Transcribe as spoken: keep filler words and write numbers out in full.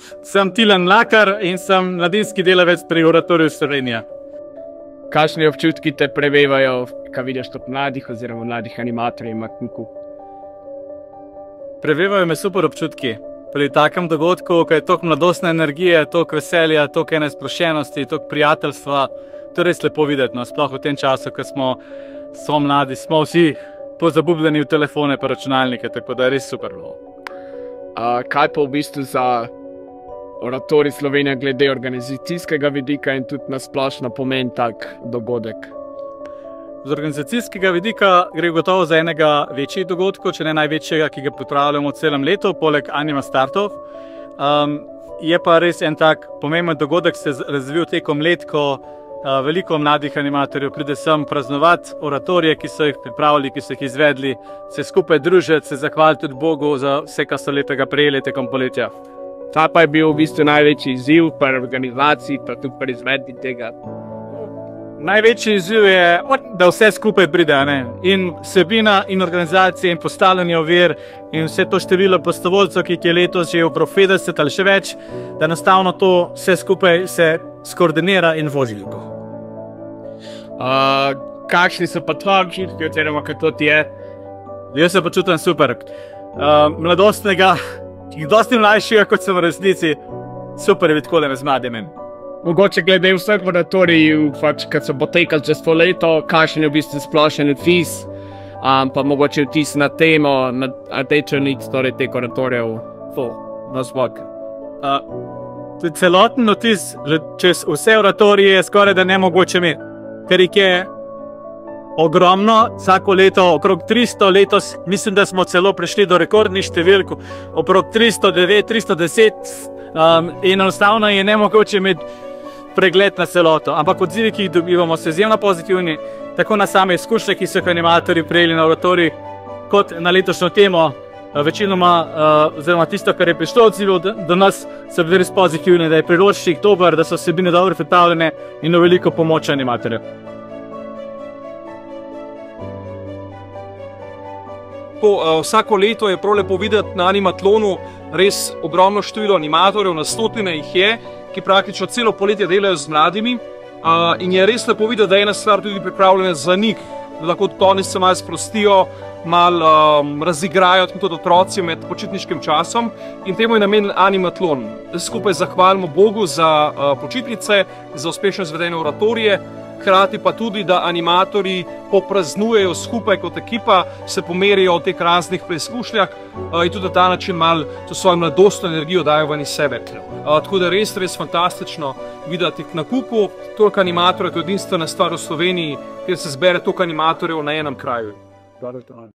Sem Tilen Mlakar in sem mladinski delavec pri Oratoriju Slovenija. Kakšni občutki te prevevajo, ko vidiš kot mladih oziroma mladih animatorjev na Knuku? Prevevajo me super občutki. Pri takem dogodku, ko je toliko mladostne energije, toliko veselja, toliko ene sproščenosti, toliko prijateljstva, to je res lepo videti, no, sploh v tem času, ko smo, smo mladi, smo vsi pozabubljeni v telefone pa računalnike, tako da je res super bilo. Uh, kaj pa v bistvu za Oratorij Slovenija glede organizacijskega vidika in tudi na splošno pomen tak dogodek? Z organizacijskega vidika gre gotovo za enega večjih dogodkov, če ne največjega, ki ga pripravljamo v celem letu, poleg Anima Startov. Um, je pa res en tak pomemben dogodek, se je razvil tekom let, ko uh, veliko mladih animatorjev pride sem praznovati oratorije, ki so jih pripravili, ki so jih izvedli, se skupaj družiti, se zahvaliti tudi Bogu za vse, kar so lepega prejeli tekom poletja. Ta pa je bil v bistvu največji izziv pri organizaciji, pa tudi pri izvedbi tega. Največji izziv je, da vse skupaj pride, ne? In vsebina, in organizacija, in postavljanje ovir, in vse to število prostovoljcev, ki je letos že okrog petdeset ali še več, da enostavno to vse skupaj se skoordinira in vozi. Uh, kakšni so pa tvoji občutki, oziroma kako ti je? Jaz se počutim super. Uh, mladostnega, dosti mlajšega, kot sem v resnici, super je biti takole med mladimi. Mogoče glede vseh oratorijev, pač, kad so potekali čez to leto, kakšen je v bistvu splošen vtis, um, pa mogoče vtis na temo, na rdečo nit, torej teh oratorijev na zvok. Uh, celoten vtis čez vse oratorije je skoraj da nemogoče imeti, ker jih je ogromno, vsako leto okrog tristo, letos mislim, da smo celo prišli do rekordnih številk, okrog tristo devet, tristo deset, um, in enostavno je nemogoče imeti pregled na celoto, ampak odzivi, ki jih dobivamo, so izjemno pozitivni, tako na same izkušnje, ki so jih animatorji prejeli na oratorij, kot na letošnjo temo. Večinoma, uh, oziroma tisto, kar je prišlo odzivov do, do nas, so bili res pozitivni, da je priročnik dober, da so vsebine dobro pripravljene in v veliko pomoč animatorjev. Uh, vsako leto je prav lepo videti na Animatlonu res ogromno število animatorjev, na stotine jih je, ki praktično celo poletje delajo z mladimi, uh, in je res lepo videti, da je ena stvar tudi pripravljena za njih, da lahko tudi oni se malo sprostijo, malo um, razigrajo tudi otroci med počitniškim časom, in temu je namenjen Animatlon. Skupaj zahvalimo Bogu za uh, počitnice, za uspešno izvedene oratorije, hkrati pa tudi, da animatorji popraznujejo skupaj kot ekipa, se pomerijo v teh raznih preizkušnjah in tudi na ta način malo to svojo mladostno energijo dajo ven iz sebe. Tako da res, res fantastično videti na Kupu toliko animatorjev, to je edinstvena stvar v Sloveniji, kjer se zbere toliko animatorjev na enem kraju.